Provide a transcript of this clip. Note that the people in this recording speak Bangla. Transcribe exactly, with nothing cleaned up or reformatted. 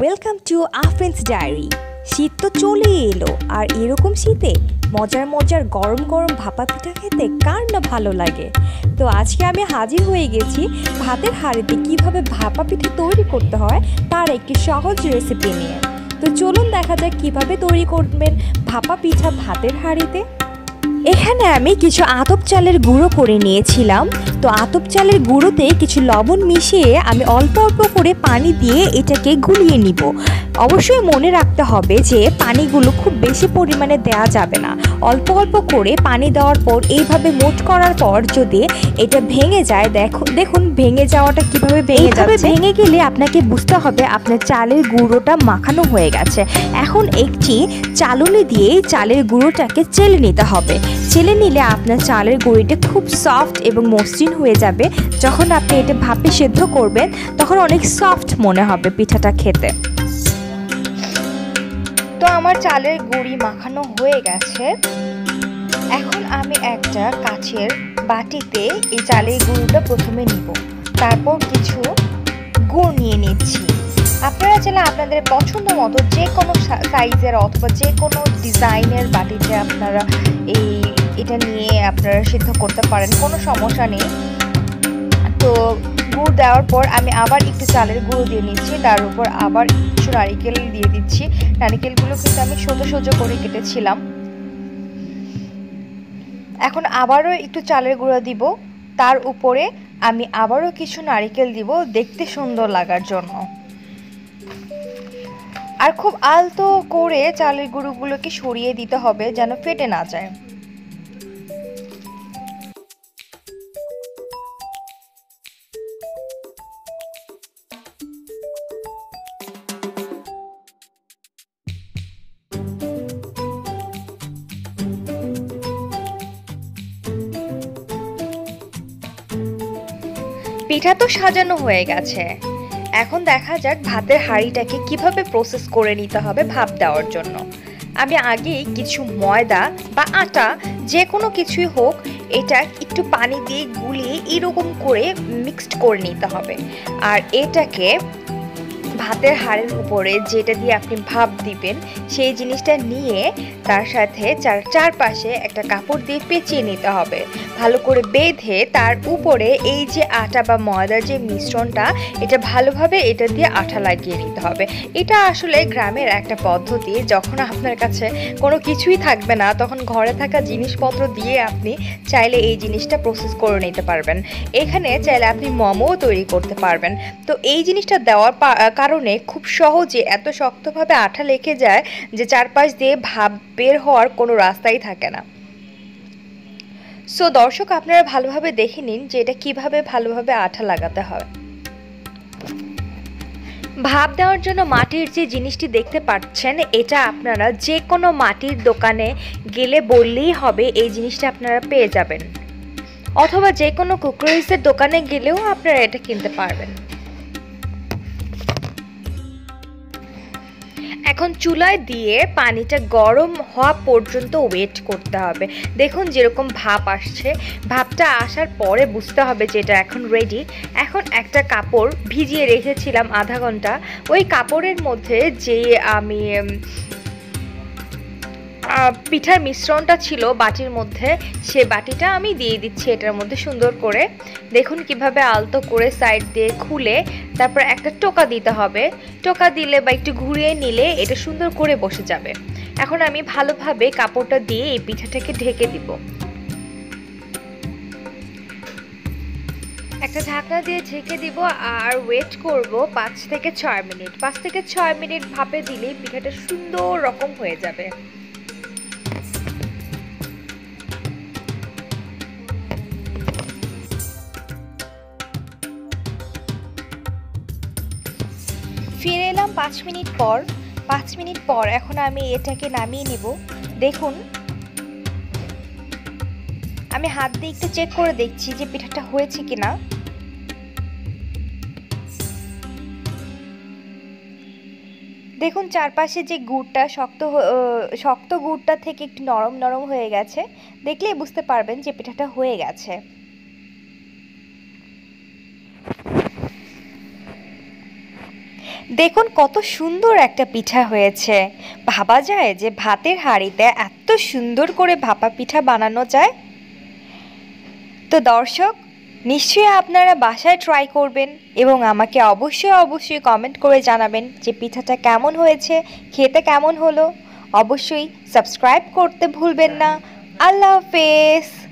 Welcome to Afrins diary. শীত তো চলেই এলো, আর এরকম শীতে মজার মজার গরম গরম ভাপা পিঠা খেতে কার না ভালো লাগে। তো আজকে আমি হাজির হয়ে গেছি ভাতের হাঁড়িতে কিভাবে ভাপা পিঠা তৈরি করতে হয় তার একটি সহজ রেসিপি নিয়ে। তো চলুন দেখা যাক কিভাবে তৈরি করবেন ভাপা পিঠা ভাতের হাঁড়িতে। এখানে আমি কিছু আতপ চালের গুঁড়ো করে নিয়েছিলাম। তো আতপ চালের গুঁড়োতে কিছু লবণ মিশিয়ে আমি অল্প অল্প করে পানি দিয়ে এটাকে গুলিয়ে নিব। অবশ্যই মনে রাখতে হবে যে পানিগুলো খুব বেশি পরিমাণে দেওয়া যাবে না, অল্প অল্প করে পানি দেওয়ার পর এইভাবে মোট করার পর যদি এটা ভেঙে যায়, দেখুন দেখুন ভেঙে যাওয়াটা কিভাবে ভেঙে যাবে। ভেঙে গেলে আপনাকে বুঝতে হবে আপনার চালের গুঁড়োটা মাখানো হয়ে গেছে। এখন একটি চালুনি দিয়ে চালের গুঁড়োটাকে চেলে নিতে হবে। চেলে নিলে আপনার চালের গুঁড়িটা খুব সফট এবং মসৃণ হয়ে যাবে। যখন আপনি এটা ভাপে সেদ্ধ করবেন তখন অনেক সফট মনে হবে পিঠাটা খেতে। তো আমার চালের গুঁড়ি মাখানো হয়ে গেছে। এখন আমি একটা কাচের বাটিতে এই চালের গুঁড়োটা প্রথমে নিব, তারপর কিছু গুড় নিয়ে নিচ্ছি। আপনারা চাইলে আপনাদের পছন্দ মতো যে কোনো সাইজের অথবা যে কোনো ডিজাইনের বাটিতে আপনারা এই এটা নিয়ে আপনারা সিদ্ধ করতে পারেন, কোনো সমস্যা নেই। তো গুড় দেওয়ার পর আমি আবার একটু চালের গুঁড়ো দিয়ে নিচ্ছি, তার উপর আবার কিছু নারিকেল দিয়ে দিচ্ছি। নারিকেলগুলো কিন্তু আমি সোজা সোজা করে কেটেছিলাম। এখন আবারও একটু চালের গুঁড়ো দিব, তার উপরে আমি আবারও কিছু নারিকেল দিব দেখতে সুন্দর লাগার জন্য। আর খুব আলতো করে চালের গুঁড়োগুলোকে সরিয়ে দিতে হবে যেন ফেটে না যায়। পিঠা তো সাজানো হয়ে গেছে। এখন দেখা যাক ভাতের হাঁড়িটাকে কিভাবে প্রসেস করে নিতে হবে ভাপ দেওয়ার জন্য। আমি আগেই কিছু ময়দা বা আটা যে কোনো কিছুই হোক, এটা একটু পানি দিয়ে গুলিয়ে এরকম করে মিক্সড করে নিতে হবে। আর এটাকে ভাতের হাঁড়ির উপরে যেটা দিয়ে আপনি ভাপ দিবেন সেই জিনিসটা নিয়ে তার সাথে চার চারপাশে একটা কাপড় দিয়ে পেঁচিয়ে নিতে হবে, ভালো করে বেঁধে তার উপরে এই যে আটা বা ময়দার যে মিশ্রণটা, এটা ভালোভাবে এটা দিয়ে আঠা লাগিয়ে নিতে হবে। এটা আসলে গ্রামের একটা পদ্ধতি। যখন আপনার কাছে কোনো কিছুই থাকবে না তখন ঘরে থাকা জিনিসপত্র দিয়ে আপনি চাইলে এই জিনিসটা প্রসেস করে নিতে পারবেন। এখানে চাইলে আপনি মোমোও তৈরি করতে পারবেন। তো এই জিনিসটা দেওয়ার কারণে খুব সহজে এত শক্তভাবে আঠা লেগে যায় যে চারপাশ দিয়ে ভাপ বের হওয়ার কোনো রাস্তাই থাকে না। সো দর্শক, আপনারা ভালোভাবে দেখে নিন যে এটা কিভাবে ভালোভাবে আঠা লাগাতে হয়। ভাপ দেওয়ার জন্য মাটির যে জিনিসটি দেখতে পাচ্ছেন, এটা আপনারা যে কোনো মাটির দোকানে গেলে বললেই হবে, এই জিনিসটা আপনারা পেয়ে যাবেন। অথবা যে কোনো কুকারিজের দোকানে গেলেও আপনারা এটা কিনতে পারবেন। এখন চুলায় দিয়ে পানিটা গরম হওয়া পর্যন্ত ওয়েট করতে হবে। দেখুন যেরকম ভাপ আসছে, ভাপটা আসার পরে বুঝতে হবে যে এটা এখন রেডি। এখন একটা কাপড় ভিজিয়ে রেখেছিলাম আধা ঘন্টা, ওই কাপড়ের মধ্যে যে আমি পিঠার মিশ্রণটা ছিল বাটির মধ্যে, সে বাটিটা আমি দিয়ে দিচ্ছি এটার মধ্যে সুন্দর করে। দেখুন কিভাবে আলতো করে সাইড দিয়ে খুলে তারপর একটা টোকা দিতে হবে। টোকা দিলে বা একটু ঘুরিয়ে নিলে এটা সুন্দর করে বসে যাবে। এখন আমি ভালোভাবে কাপড়টা দিয়ে এই পিঠাটাকে ঢেকে দিব। একটা ঢাকনা দিয়ে ঢেকে দিব আর ওয়েট করব পাঁচ থেকে ছয় মিনিট। পাঁচ থেকে ছয় মিনিট ভাপে দিলেই পিঠাটা সুন্দর রকম হয়ে যাবে। ফিরে এলাম পাঁচ মিনিট পর। পাঁচ মিনিট পর এখন আমি এটাকে নামিয়ে নিব। দেখুন আমি হাত দিয়ে একটু চেক করে দেখছি যে পিঠাটা হয়েছে কিনা। দেখুন চারপাশে যে গুড়টা শক্ত শক্ত গুড়টা থেকে একটু নরম নরম হয়ে গেছে, দেখলেই বুঝতে পারবেন যে পিঠাটা হয়ে গেছে। দেখুন কত সুন্দর একটা পিঠা হয়েছে। ভাবা যায় যে ভাতের হাঁড়িতে এত সুন্দর করে ভাপা পিঠা বানানো যায়। তো দর্শক, নিশ্চয়ই আপনারা বাসায় ট্রাই করবেন এবং আমাকে অবশ্যই অবশ্যই কমেন্ট করে জানাবেন যে পিঠাটা কেমন হয়েছে, খেতে কেমন হলো। অবশ্যই সাবস্ক্রাইব করতে ভুলবেন না। আল্লাহ হাফেজ।